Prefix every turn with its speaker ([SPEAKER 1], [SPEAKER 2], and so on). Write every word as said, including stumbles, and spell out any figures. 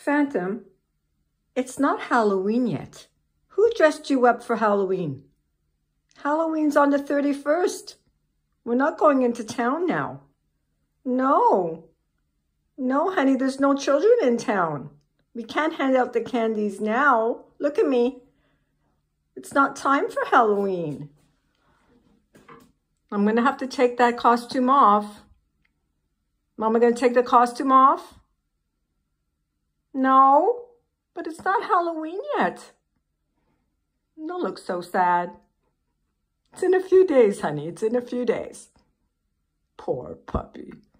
[SPEAKER 1] Phantom, it's not Halloween yet. Who dressed you up for Halloween? Halloween's on the thirty-first. We're not going into town now. No. No, honey, there's no children in town. We can't hand out the candies now. Look at me. It's not time for Halloween. I'm going to have to take that costume off. Mama going to take the costume off? No, but it's not Halloween yet. Don't look so sad. It's in a few days, honey. It's in a few days. Poor puppy.